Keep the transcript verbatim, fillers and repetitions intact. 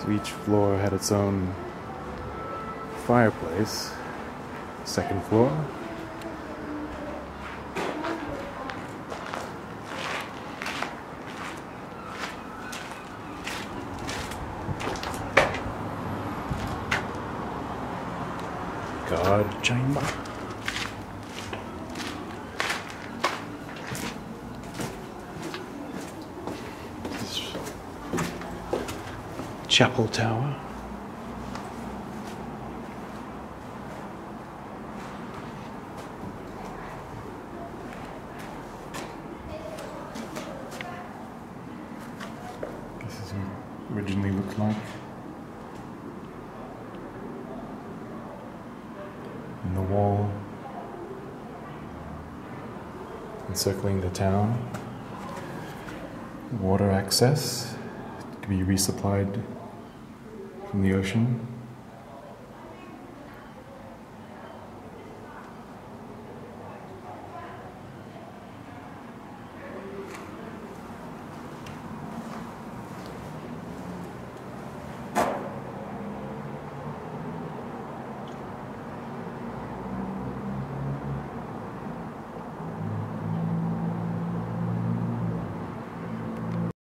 So each floor had its own fireplace. Second floor. God chamber. This chapel tower. This is what it originally looked like. And the wall encircling the town. Water access to be resupplied from the ocean.